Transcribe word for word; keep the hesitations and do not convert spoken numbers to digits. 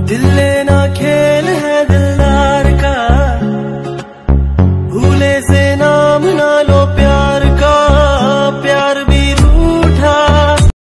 दिल लेना खेल है दिलदार का, भूले से